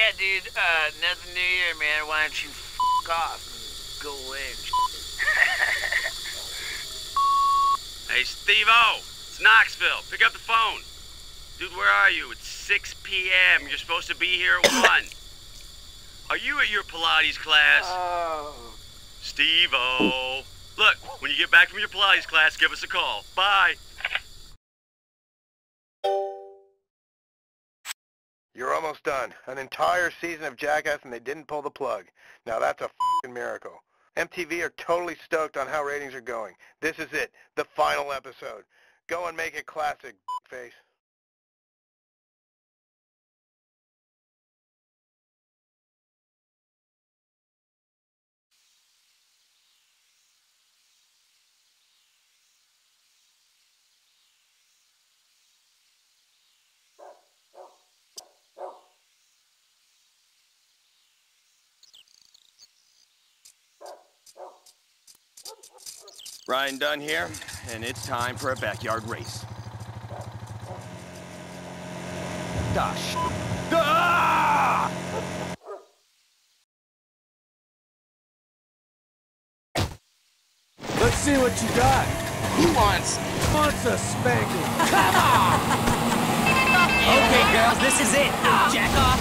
Yeah, dude, nothing new here, man. Why don't you f*** off and go away and Hey, Steve-O, it's Knoxville. Pick up the phone. Dude, where are you? It's 6 p.m. You're supposed to be here at 1. Are you at your Pilates class? Steve-O. Look, when you get back from your Pilates class, give us a call. Bye. You're almost done. An entire season of Jackass and they didn't pull the plug. Now that's a f***ing miracle. MTV are totally stoked on how ratings are going. This is it, the final episode. Go and make it classic, face. Ryan Dunn here, and it's time for a backyard race. Gosh. Ah! Let's see what you got. Who wants A spanking. Come on! Okay, girls, this is it. Jack off.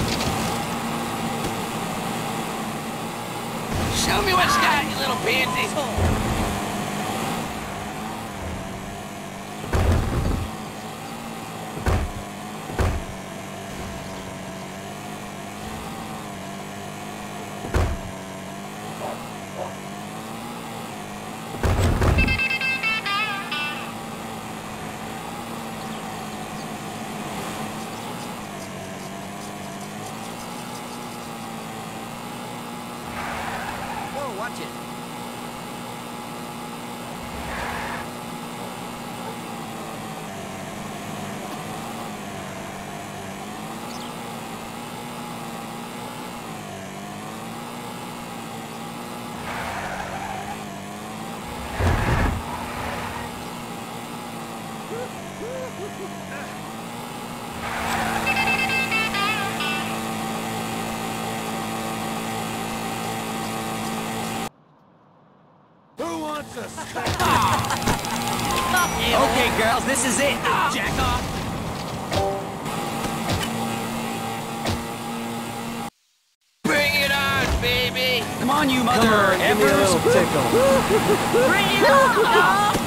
Show me what you got, you little pansy. Watch it. Okay, girls, this is it. Jack off. Bring it on, baby! Come on, you mother Come on, give me a little tickle. Bring it on!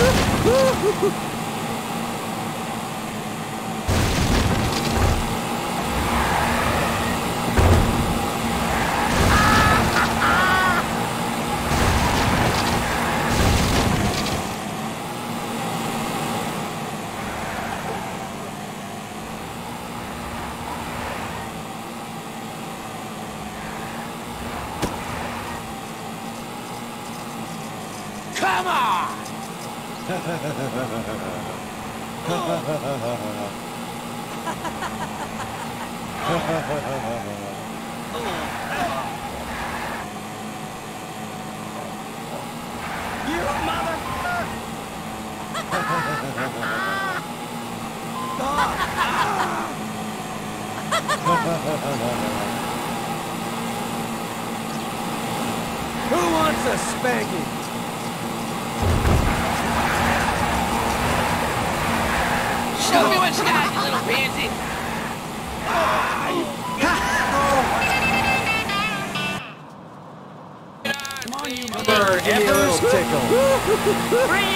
Come on! You mother... Who wants a spanking? Show me what you got, you little pansy! Come on, you Bird, mother... give me a little tickle. Bring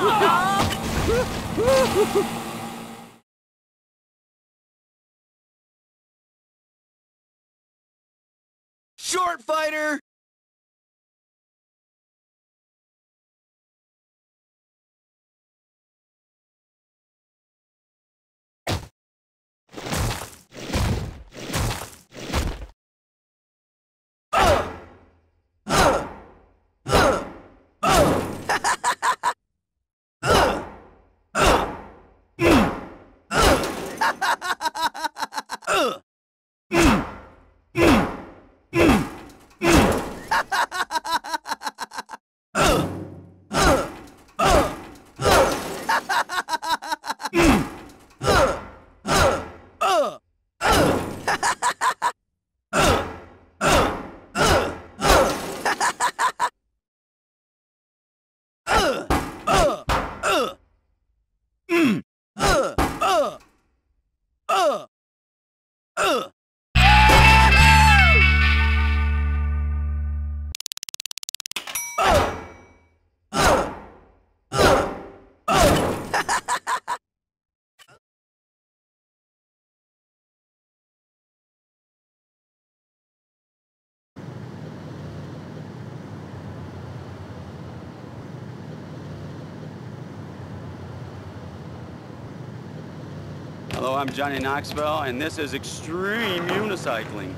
it on! Short fighter! Hello, I'm Johnny Knoxville, and this is extreme unicycling.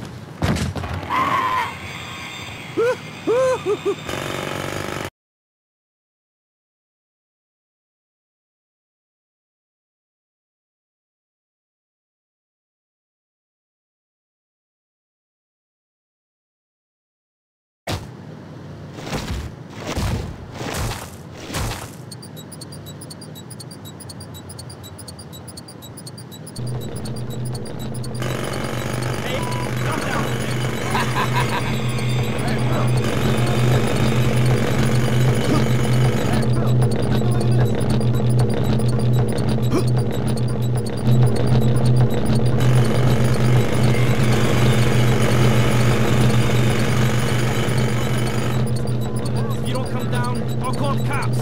If you don't come down, I'll call the cops.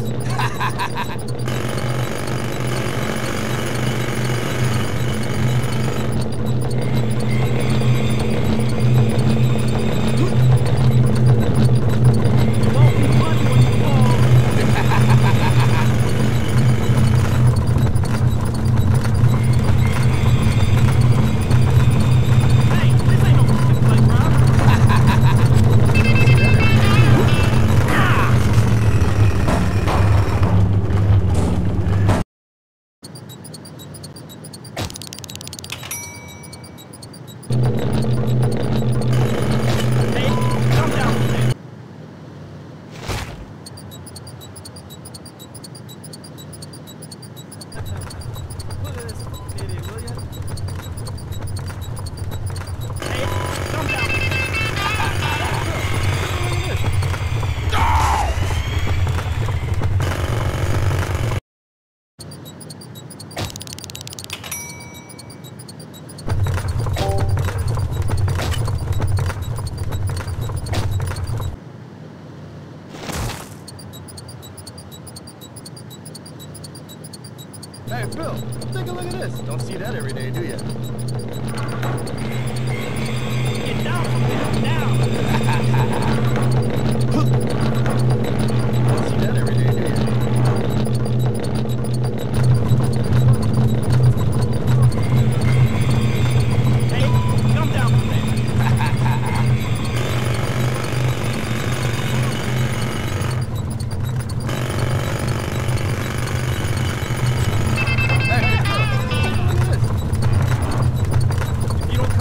Hey, Phil, take a look at this. Don't see that every day, do you? Get down from there, now! Don't see that every day, do you? Hey, come down from there. Hey, Phil, take a look at this. If you don't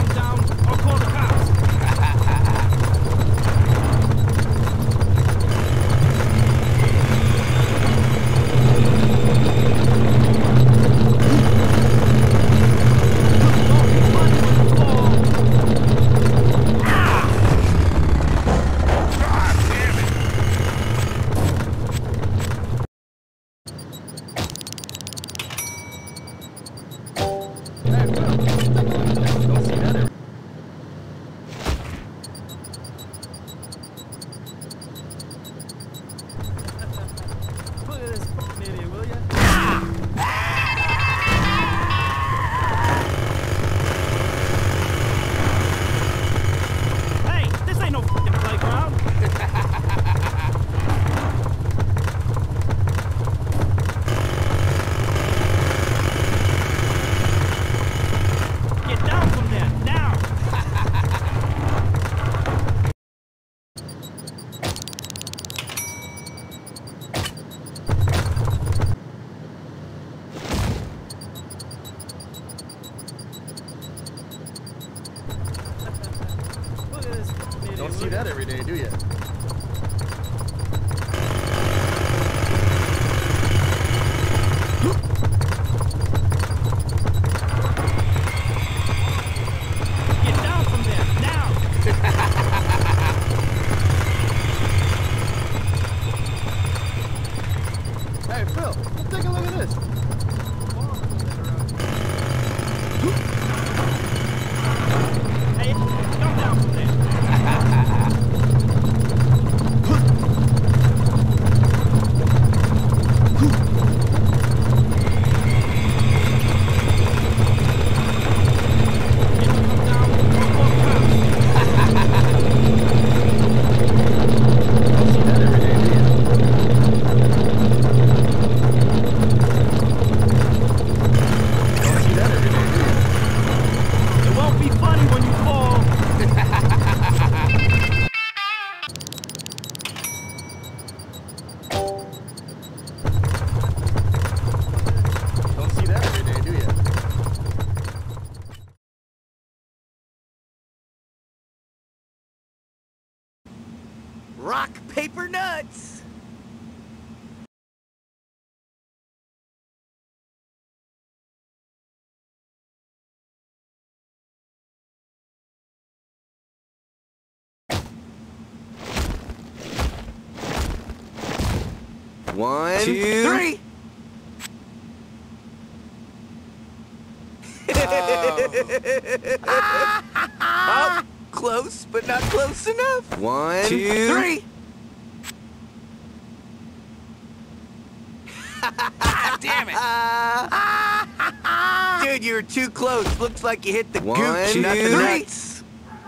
paper nuts. One, two, three. Oh, close, but not close enough. One, two, three. Damn it! Dude, you were too close. Looks like you hit the gooch, not the nuts.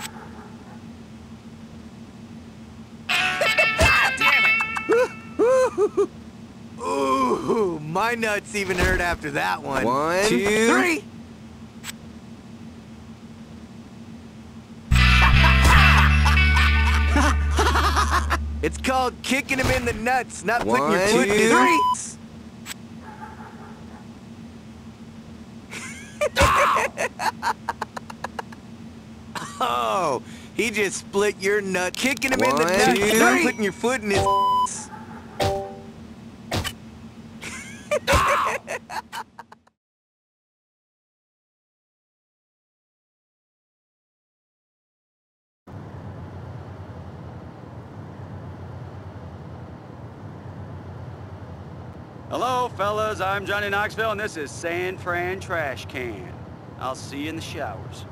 Damn it! Ooh, my nuts even hurt after that one. One, two, three. It's called kicking him in the nuts, not putting your foot in his face. Oh, he just split your nut. Kicking him in the nuts, not putting your foot in his face. Hello, fellas. I'm Johnny Knoxville, and this is San Fran Trash Can. I'll see you in the showers.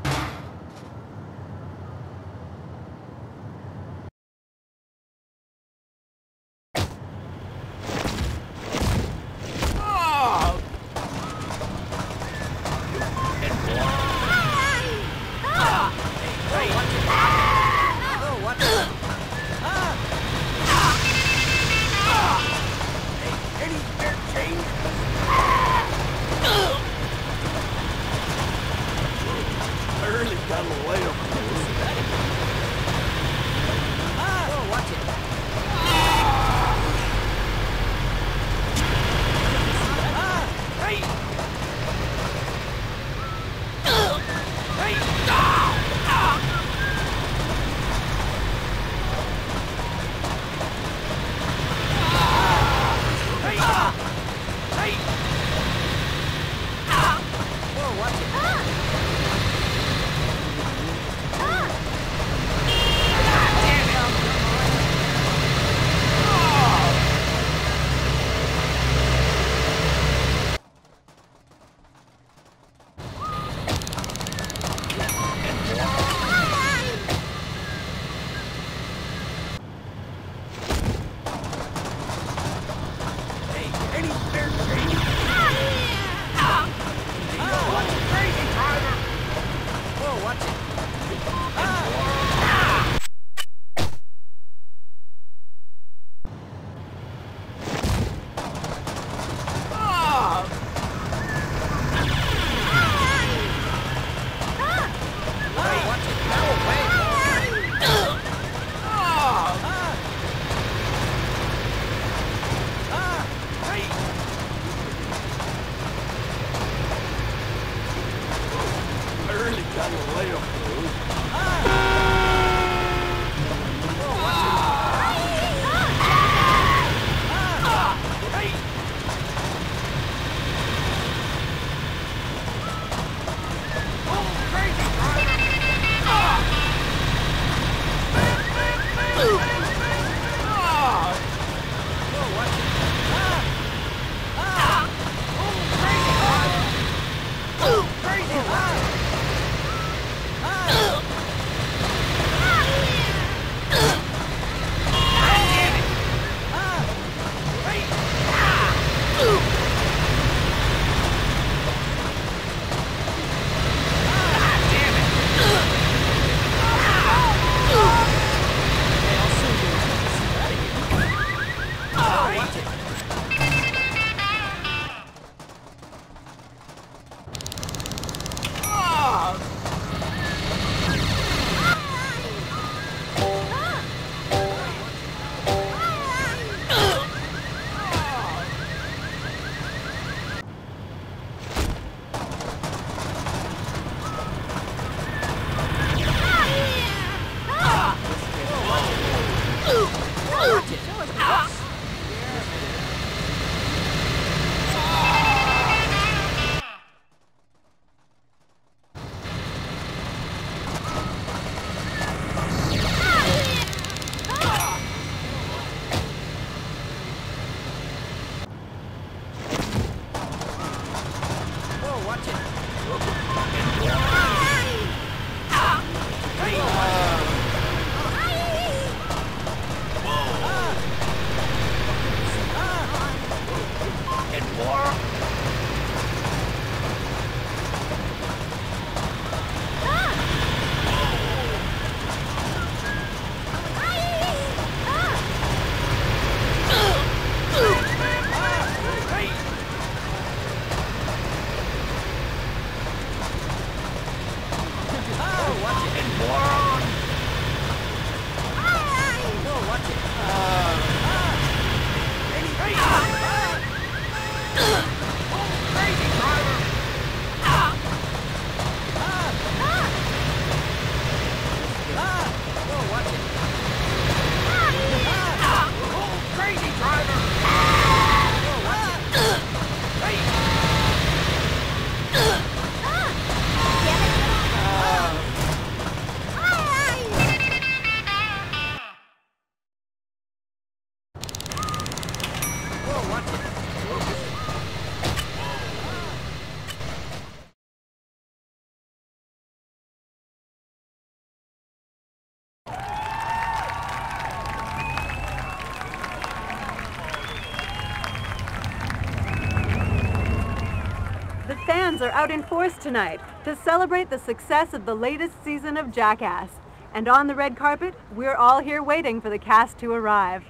The fans are out in force tonight to celebrate the success of the latest season of Jackass. And on the red carpet, we're all here waiting for the cast to arrive.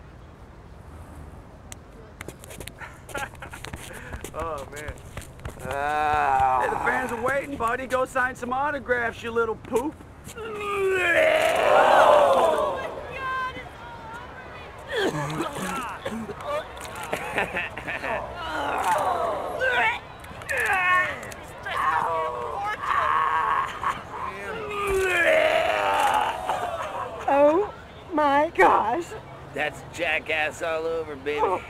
Oh, man. Hey, the fans are waiting, buddy. Go sign some autographs, you little poop. Oh my gosh. That's Jackass all over, baby. Oh.